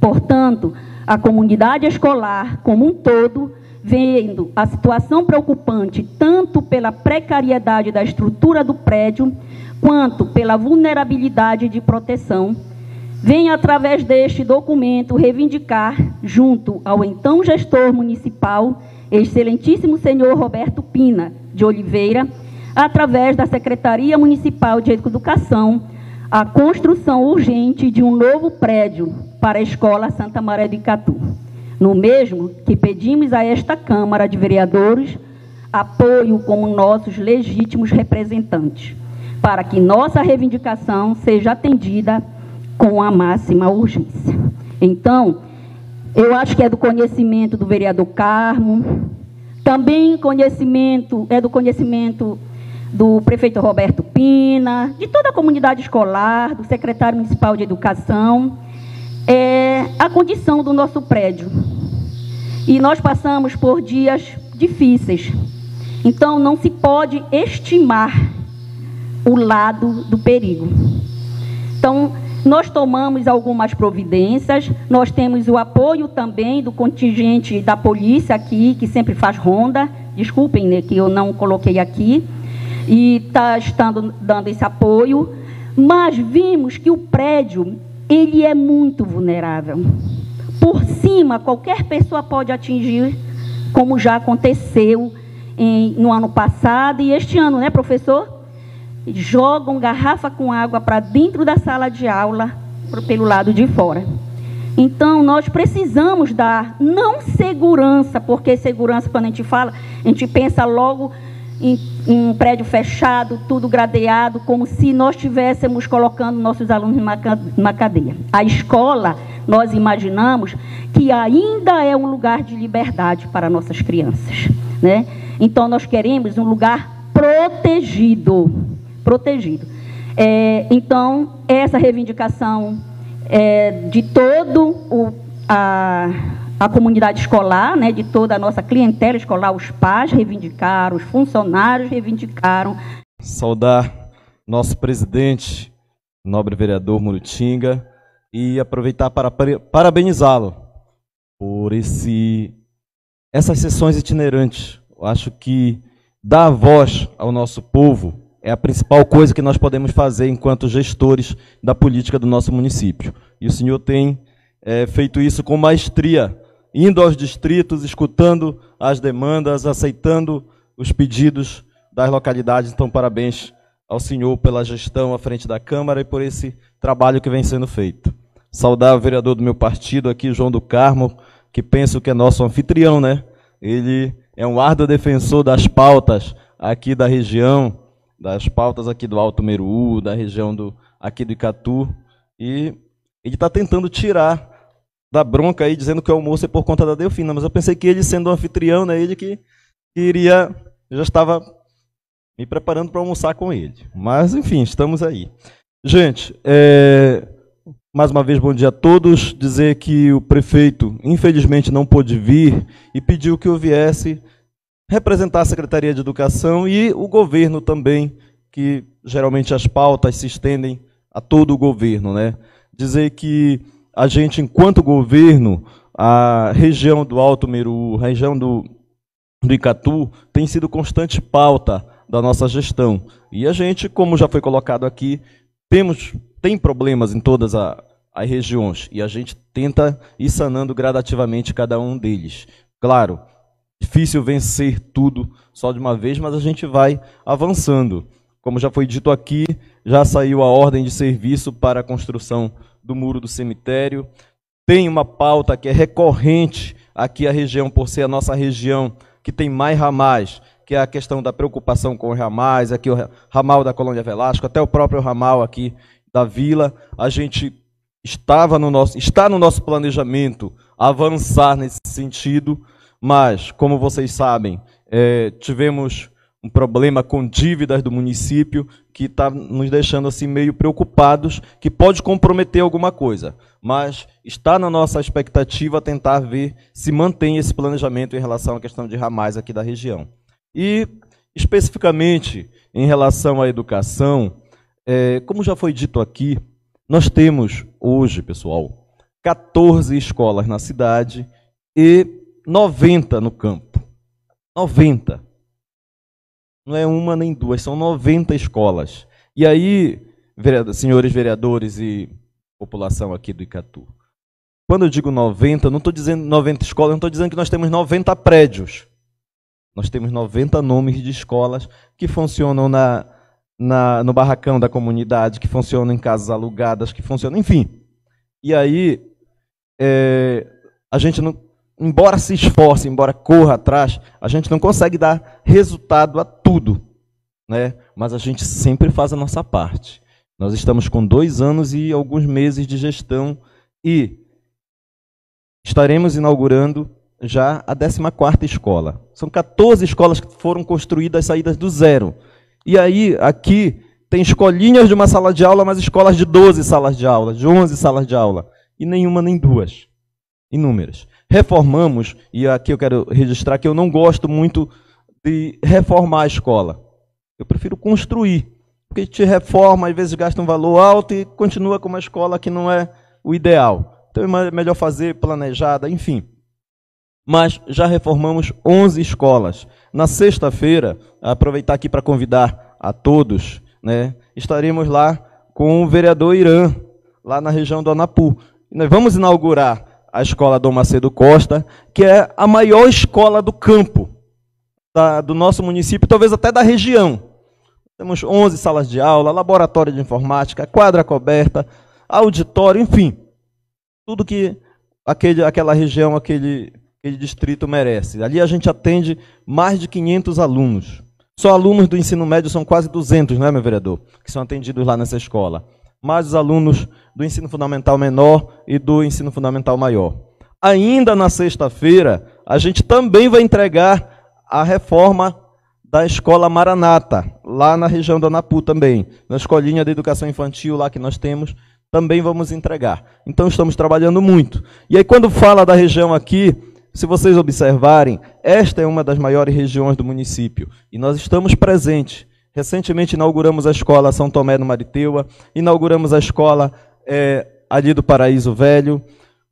Portanto, a comunidade escolar como um todo, vendo a situação preocupante tanto pela precariedade da estrutura do prédio, quanto pela vulnerabilidade de proteção, vem, através deste documento, reivindicar, junto ao então gestor municipal, excelentíssimo senhor Roberto Pina de Oliveira, através da Secretaria Municipal de Educação, a construção urgente de um novo prédio para a Escola Santa Maria do Icatu. No mesmo que pedimos a esta Câmara de Vereadores apoio como nossos legítimos representantes, para que nossa reivindicação seja atendida com a máxima urgência. Então, eu acho que é do conhecimento do vereador Carmo, também é do conhecimento do prefeito Roberto Pina, de toda a comunidade escolar, do secretário municipal de Educação, a condição do nosso prédio. E nós passamos por dias difíceis. Então, não se pode estimar o lado do perigo. Então, nós tomamos algumas providências, nós temos o apoio também do contingente da polícia aqui, que sempre faz ronda, desculpem, né, que eu não coloquei aqui, e está dando esse apoio, mas vimos que o prédio, ele é muito vulnerável. Por cima, qualquer pessoa pode atingir, como já aconteceu no ano passado e este ano, né, professor? Jogam garrafa com água para dentro da sala de aula, pelo lado de fora. Então, nós precisamos dar, não segurança, porque segurança, quando a gente fala, a gente pensa logo em um prédio fechado, tudo gradeado, como se nós estivéssemos colocando nossos alunos numa cadeia. A escola, nós imaginamos que ainda é um lugar de liberdade para nossas crianças, né? Então, nós queremos um lugar protegido. Então, essa reivindicação de todo a comunidade escolar, né, de toda a nossa clientela escolar, os pais reivindicaram, os funcionários reivindicaram. Saudar nosso presidente, nobre vereador Murutinga, e aproveitar para parabenizá-lo por essas sessões itinerantes. Eu acho que dar voz ao nosso povo é a principal coisa que nós podemos fazer enquanto gestores da política do nosso município. E o senhor tem feito isso com maestria, indo aos distritos, escutando as demandas, aceitando os pedidos das localidades. Então, parabéns ao senhor pela gestão à frente da Câmara e por esse trabalho que vem sendo feito. Saudar o vereador do meu partido aqui, João do Carmo, que penso que é nosso anfitrião, né? Ele é um árduo defensor das pautas aqui da região, das pautas aqui do Alto Meruú, da região aqui do Icatu, e ele está tentando tirar da bronca aí, dizendo que o almoço é por conta da Delfina, mas eu pensei que ele, sendo um anfitrião, né, ele que iria, eu já estava me preparando para almoçar com ele. Mas, enfim, estamos aí. Gente, mais uma vez, bom dia a todos. Dizer que o prefeito, infelizmente, não pôde vir e pediu que eu viesse representar a Secretaria de Educação e o governo também, que geralmente as pautas se estendem a todo o governo, né? Dizer que a gente, enquanto governo, a região do Alto Meruú, a região do Icatu, tem sido constante pauta da nossa gestão. E a gente, como já foi colocado aqui, tem problemas em todas as regiões, e a gente tenta ir sanando gradativamente cada um deles. Claro, difícil vencer tudo só de uma vez, mas a gente vai avançando. Como já foi dito aqui, já saiu a ordem de serviço para a construção do muro do cemitério. Tem uma pauta que é recorrente aqui a região, por ser a nossa região que tem mais ramais, que é a questão da preocupação com os ramais, aqui o ramal da Colônia Velasco, até o próprio ramal aqui da Vila. A gente está no nosso planejamento avançar nesse sentido, mas, como vocês sabem, tivemos um problema com dívidas do município que está nos deixando assim meio preocupados, que pode comprometer alguma coisa. Mas está na nossa expectativa tentar ver se mantém esse planejamento em relação à questão de ramais aqui da região. E, especificamente, em relação à educação, como já foi dito aqui, nós temos hoje, pessoal, 14 escolas na cidade e 90 no campo. 90. Não é uma nem duas, são 90 escolas. E aí, senhores vereadores e população aqui do Icatu, quando eu digo 90, não estou dizendo 90 escolas, não estou dizendo que nós temos 90 prédios. Nós temos 90 nomes de escolas que funcionam no barracão da comunidade, que funcionam em casas alugadas, que funcionam, enfim. E aí, a gente não, embora se esforce, embora corra atrás, a gente não consegue dar resultado a tudo, né? Mas a gente sempre faz a nossa parte. Nós estamos com 2 anos e alguns meses de gestão e estaremos inaugurando já a 14ª escola. São 14 escolas que foram construídas saídas do zero. E aí, aqui, tem escolinhas de uma sala de aula, mas escolas de 12 salas de aula, de 11 salas de aula. E nenhuma nem duas. Inúmeras. Reformamos, e aqui eu quero registrar que eu não gosto muito de reformar a escola. Eu prefiro construir. Porque a gente reforma, às vezes gasta um valor alto e continua com uma escola que não é o ideal. Então é melhor fazer planejada, enfim. Mas já reformamos 11 escolas. Na sexta-feira, aproveitar aqui para convidar a todos, né, estaremos lá com o vereador Irã, lá na região do Anapu. E nós vamos inaugurar a escola Dom Macedo Costa, que é a maior escola do campo do nosso município, talvez até da região. Temos 11 salas de aula, laboratório de informática, quadra coberta, auditório, enfim. Tudo que aquela região, aquele distrito merece. Ali a gente atende mais de 500 alunos. Só alunos do ensino médio são quase 200, não é, meu vereador? Que são atendidos lá nessa escola. Mais os alunos do ensino fundamental menor e do ensino fundamental maior. Ainda na sexta-feira, a gente também vai entregar a reforma da Escola Maranata, lá na região do Anapu também. Na escolinha de educação infantil lá que nós temos, também vamos entregar. Então estamos trabalhando muito. E aí quando fala da região aqui, se vocês observarem, esta é uma das maiores regiões do município. E nós estamos presentes. Recentemente inauguramos a escola São Tomé no Mariteua, inauguramos a escola ali do Paraíso Velho,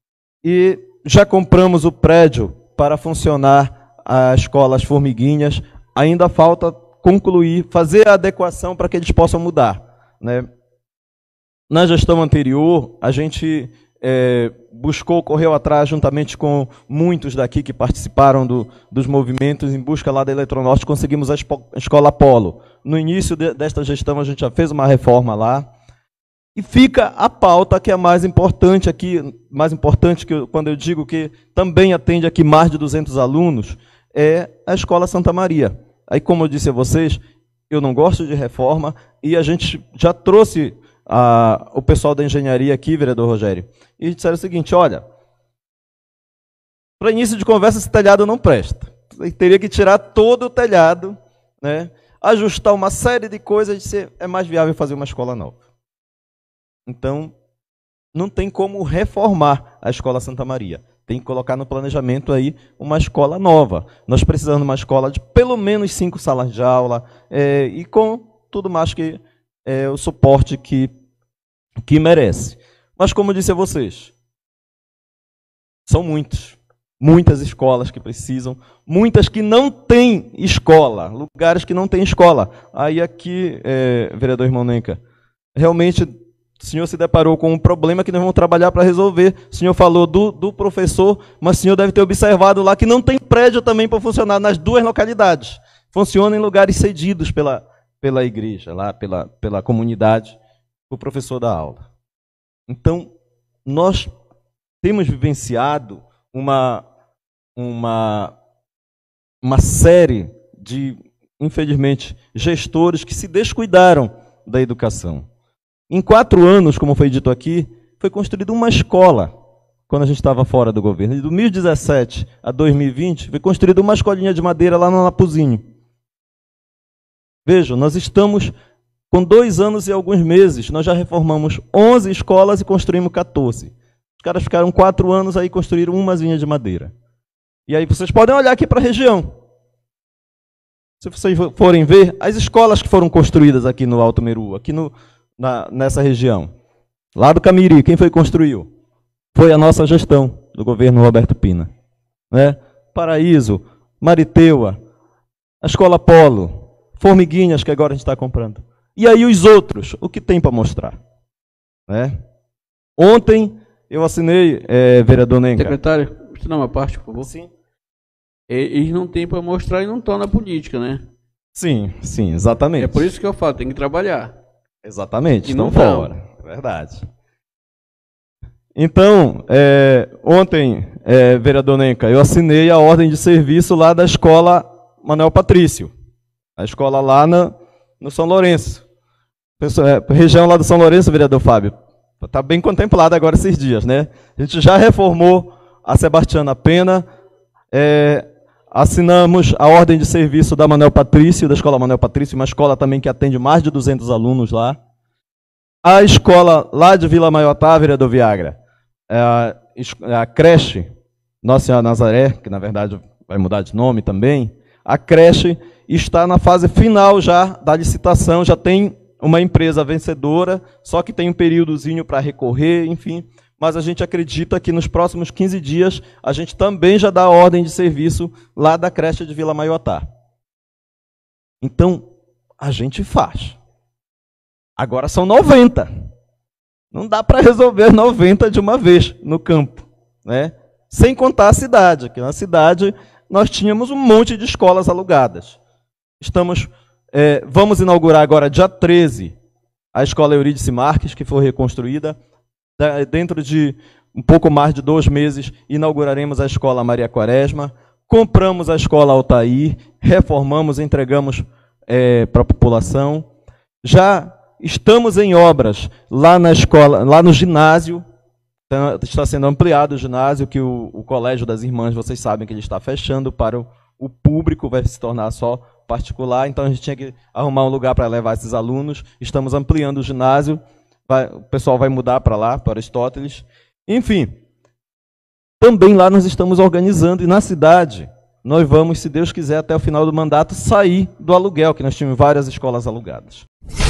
e já compramos o prédio para funcionar a escola As Formiguinhas. Ainda falta concluir, fazer a adequação para que eles possam mudar, né? Na gestão anterior, a gente correu atrás, juntamente com muitos daqui que participaram dos movimentos, em busca lá da Eletronorte, conseguimos a Escola Polo. No início desta gestão, a gente já fez uma reforma lá. E fica a pauta que é mais importante aqui, mais importante que quando eu digo que também atende aqui mais de 200 alunos, é a Escola Santa Maria. Aí, como eu disse a vocês, eu não gosto de reforma, e a gente já trouxe o pessoal da engenharia aqui, vereador Rogério, e disseram o seguinte: olha, para início de conversa, esse telhado não presta. Você teria que tirar todo o telhado, né, ajustar uma série de coisas, e é mais viável fazer uma escola nova. Então, não tem como reformar a Escola Santa Maria. Tem que colocar no planejamento aí uma escola nova. Nós precisamos de uma escola de pelo menos 5 salas de aula, e com tudo mais que o suporte que merece. Mas, como eu disse a vocês, são muitas escolas que precisam, muitas que não têm escola, lugares que não têm escola. Aí aqui, vereador Irmão Nenca, realmente o senhor se deparou com um problema que nós vamos trabalhar para resolver. O senhor falou do professor, mas o senhor deve ter observado lá que não tem prédio também para funcionar nas 2 localidades. Funciona em lugares cedidos pela igreja, lá pela comunidade, o professor da aula. Então, nós temos vivenciado uma série de, infelizmente, gestores que se descuidaram da educação. Em 4 anos, como foi dito aqui, foi construída uma escola, quando a gente estava fora do governo. De 2017 a 2020, foi construída uma escolinha de madeira lá no Anapuzinho. Vejam, nós estamos com 2 anos e alguns meses, nós já reformamos 11 escolas e construímos 14. Os caras ficaram 4 anos aí e construíram umazinha de madeira. E aí vocês podem olhar aqui para a região. Se vocês forem ver, as escolas que foram construídas aqui no Alto Meru, aqui nessa região, lá do Camiri, quem foi que construiu? foi a nossa gestão do governo Roberto Pina. Né? Paraíso, Mariteua, a Escola Polo, Formiguinhas, que agora a gente está comprando. E aí os outros, o que tem para mostrar? Né? Ontem eu assinei, vereador Nenca. Secretário, deixa eu dar uma parte, por favor. Sim. Eles não têm para mostrar e não estão na política, né? Sim, sim, exatamente. É por isso que eu falo, tem que trabalhar. Exatamente, E estão não fora. É verdade. Então, ontem, vereador Nenca, eu assinei a ordem de serviço lá da escola Manuel Patrício. A escola lá no São Lourenço. Região lá do São Lourenço, vereador Fábio, está bem contemplada agora esses dias, né? A gente já reformou a Sebastiana Pena, assinamos a ordem de serviço da Manuel Patrício, da escola Manuel Patrício, uma escola também que atende mais de 200 alunos lá. A escola lá de Vila Maiotá, vereador Viagra, a creche Nossa Senhora Nazaré, que na verdade vai mudar de nome também, a creche está na fase final já da licitação, já tem uma empresa vencedora, só que tem um períodozinho para recorrer, enfim, mas a gente acredita que nos próximos 15 dias a gente também já dá a ordem de serviço lá da creche de Vila Maiotá. Então, a gente faz. Agora são 90. Não dá para resolver 90 de uma vez no campo, né? Sem contar a cidade, que na cidade nós tínhamos um monte de escolas alugadas. Vamos inaugurar agora, dia 13, a escola Eurídice Marques, que foi reconstruída. Dentro de um pouco mais de 2 meses, inauguraremos a escola Maria Quaresma. Compramos a escola Altair, reformamos, entregamos para a população. Já estamos em obras lá na escola, lá no ginásio. Está sendo ampliado o ginásio, que o Colégio das Irmãs, vocês sabem que ele está fechando para o público, vai se tornar só particular, então a gente tinha que arrumar um lugar para levar esses alunos. Estamos ampliando o ginásio, o pessoal vai mudar para lá, para Aristóteles. Enfim, também lá nós estamos organizando, e na cidade nós vamos, se Deus quiser, até o final do mandato, sair do aluguel, que nós tínhamos várias escolas alugadas.